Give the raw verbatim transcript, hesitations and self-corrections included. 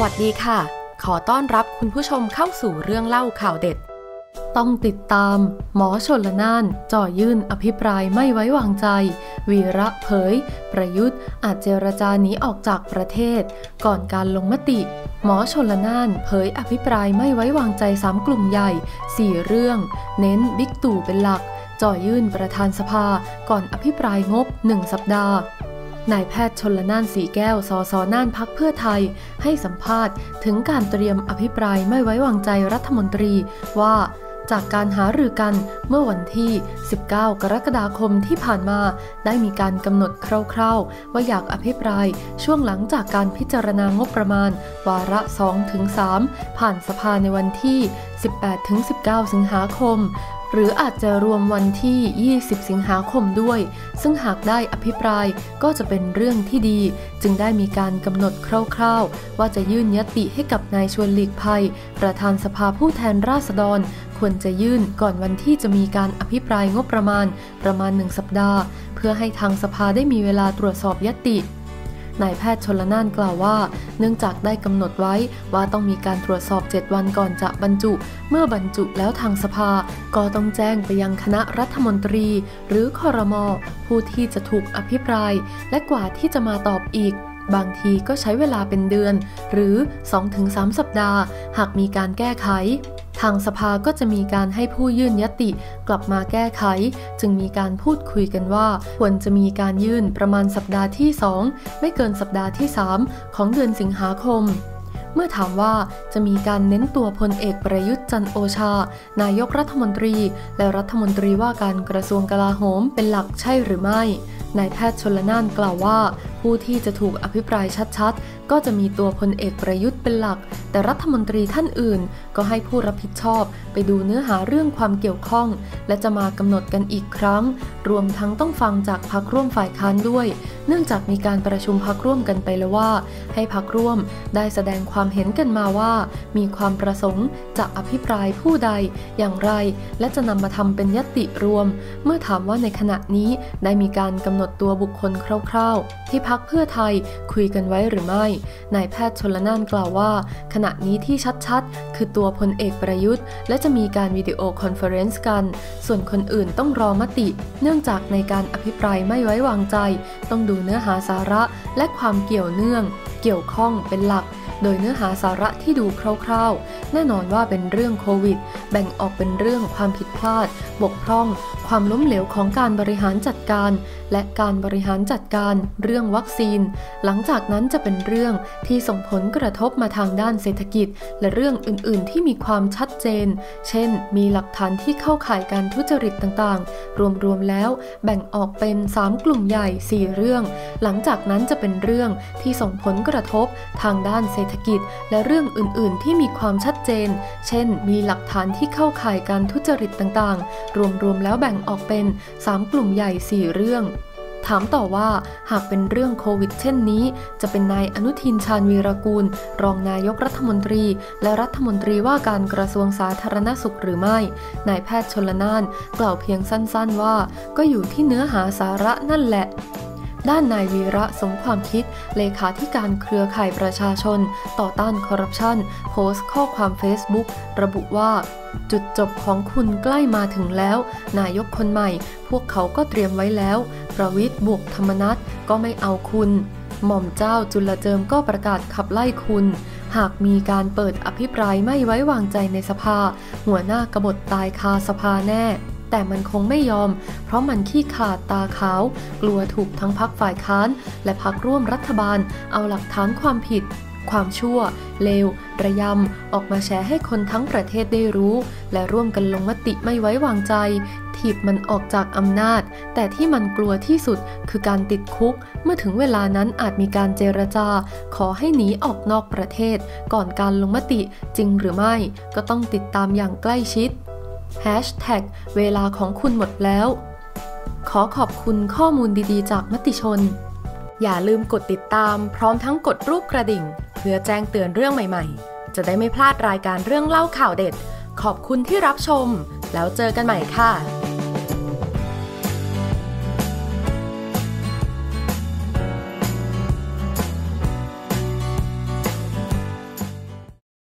วัสดีค่ะขอต้อนรับคุณผู้ชมเข้าสู่เรื่องเล่าข่าวเด็ดต้องติดตามหมอชลน่านจ่อยื่นอภิปรายไม่ไว้วางใจวีระเผยประยุทธ์อาจเจรจาหนีออกจากประเทศก่อนการลงมติหมอชลน่านเผยอภิปรายไม่ไว้วางใจสามกลุ่มใหญ่สี่เรื่องเน้นบิ๊กตู่เป็นหลักจ่อยื่นประธานสภาก่อนอภิปรายงบหนึ่งสัปดาห์นายแพทย์ชลน่านสีแก้วสสน่านพรรคเพื่อไทยให้สัมภาษณ์ถึงการเตรียมอภิปรายไม่ไว้วางใจรัฐมนตรีว่าจากการหารือกันเมื่อวันที่สิบเก้ากรกฎาคมที่ผ่านมาได้มีการกำหนดคร่าวๆว่าอยากอภิปรายช่วงหลังจากการพิจารณางบประมาณวาระ สองถึงสาม ผ่านสภาในวันที่ สิบแปดถึงสิบเก้า สิงหาคมหรืออาจจะรวมวันที่ ยี่สิบ สิงหาคมด้วยซึ่งหากได้อภิปรายก็จะเป็นเรื่องที่ดีจึงได้มีการกำหนดคร่าวๆว่าจะยื่นยติให้กับนายชวนหลีกภัยประธานสภาผู้แทนราษฎรควรจะยื่นก่อนวันที่จะมีการอภิปรายงบประมาณประมาณหนึ่งสัปดาห์เพื่อให้ทางสภาได้มีเวลาตรวจสอบยตินายแพทย์ชลน่านกล่าวว่าเนื่องจากได้กำหนดไว้ว่าต้องมีการตรวจสอบเจ็ดวันก่อนจะบรรจุเมื่อบรรจุแล้วทางสภาก็ต้องแจ้งไปยังคณะรัฐมนตรีหรือครม.ผู้ที่จะถูกอภิปรายและกว่าที่จะมาตอบอีกบางทีก็ใช้เวลาเป็นเดือนหรือ สองถึงสาม สัปดาห์หากมีการแก้ไขทางสภาก็จะมีการให้ผู้ยื่นยติกลับมาแก้ไขจึงมีการพูดคุยกันว่าควรจะมีการยื่นประมาณสัปดาห์ที่สองไม่เกินสัปดาห์ที่สามของเดือนสิงหาคมเมื่อถามว่าจะมีการเน้นตัวพลเอกประยุทธ์จันทร์โอชานายกรัฐมนตรีและรัฐมนตรีว่าการกระทรวงกลาโหมเป็นหลักใช่หรือไม่นายแพทย์ชลน่านกล่าวว่าผู้ที่จะถูกอภิปรายชัดๆก็จะมีตัวพลเอกประยุทธ์เป็นหลักแต่รัฐมนตรีท่านอื่นก็ให้ผู้รับผิดชอบไปดูเนื้อหาเรื่องความเกี่ยวข้องและจะมากำหนดกันอีกครั้งรวมทั้งต้องฟังจากพรรคร่วมฝ่ายค้านด้วยเนื่องจากมีการประชุมพรรคร่วมกันไปแล้วว่าให้พรรคร่วมได้แสดงความเห็นกันมาว่ามีความประสงค์จะอภิปรายผู้ใดอย่างไรและจะนำมาทำเป็นญัตติรวมเมื่อถามว่าในขณะนี้ได้มีการกำหนดตัวบุคคลคร่าวๆที่พรรคเพื่อไทยคุยกันไว้หรือไม่นายแพทย์ชลน่านกล่าวว่าขณะนี้ที่ชัดๆคือตัวพลเอกประยุทธ์และจะมีการวิดีโอคอนเฟอเรนซ์กันส่วนคนอื่นต้องรอมติเนื่องจากในการอภิปรายไม่ไว้วางใจต้องดูเนื้อหาสาระและความเกี่ยวเนื่องเกี่ยวข้องเป็นหลักโดยเนื้อหาสาระที่ดูคร่าวๆแน่นอนว่าเป็นเรื่องโควิดแบ่งออกเป็นเรื่องความผิดพลาดบกพร่องความล้มเหลวของการบริหารจัดการและการบริหารจัดการเรื่องวัคซีนหลังจากนั้นจะเป็นเรื่องที่ส่งผลกระทบมาทางด้านเศรษฐกิจและเรื่องอื่นๆที่มีความชัดเจนเช่นมีหลักฐานที่เข้าข่ายการทุจริตต่างๆรวมๆแล้วแบ่งออกเป็นสามกลุ่มใหญ่สี่เรื่องหลังจากนั้นจะเป็นเรื่องที่ส่งผลกระทบทางด้านเศรษฐกิจและเรื่องอื่นๆที่มีความชัดเจนเช่นมีหลักฐานที่เข้าข่ายการทุจริตต่างๆรวมๆแล้วแบ่งออกเป็นสามกลุ่มใหญ่สี่เรื่องถามต่อว่าหากเป็นเรื่องโควิดเช่นนี้จะเป็นนายอนุทินชาญวีรกูลรองนายกรัฐมนตรีและรัฐมนตรีว่าการกระทรวงสาธารณสุขหรือไม่นายแพทย์ชลน่านกล่าวเพียงสั้นๆว่าก็อยู่ที่เนื้อหาสาระนั่นแหละด้านนายวีระสมความคิดเลขาธิการเครือข่ายประชาชนต่อต้านคอร์รัปชันโพสต์ข้อความเฟซบุ๊กระบุว่าจุดจบของคุณใกล้มาถึงแล้วนายกคนใหม่พวกเขาก็เตรียมไว้แล้วประวิตรบวกธรรมนัสก็ไม่เอาคุณหม่อมเจ้าจุลเจิมก็ประกาศขับไล่คุณหากมีการเปิดอภิปรายไม่ไว้วางใจในสภาหัวหน้ากบฏตายคาสภาแน่แต่มันคงไม่ยอมเพราะมันขี้ขาดตาขาวกลัวถูกทั้งพรรคฝ่ายค้านและพรรคร่วมรัฐบาลเอาหลักฐานความผิดความชั่วเลวระยำออกมาแชร์ให้คนทั้งประเทศได้รู้และร่วมกันลงมติไม่ไว้วางใจถีบมันออกจากอำนาจแต่ที่มันกลัวที่สุดคือการติดคุกเมื่อถึงเวลานั้นอาจมีการเจรจาขอให้หนีออกนอกประเทศก่อนการลงมติจริงหรือไม่ก็ต้องติดตามอย่างใกล้ชิดแฮชแท็กเวลาของคุณหมดแล้วขอขอบคุณข้อมูลดีๆจากมติชนอย่าลืมกดติดตามพร้อมทั้งกดรูปกระดิ่งเพื่อแจ้งเตือนเรื่องใหม่ๆจะได้ไม่พลาดรายการเรื่องเล่าข่าวเด็ดขอบคุณที่รับชมแล้วเจอกันใหม่ค่ะ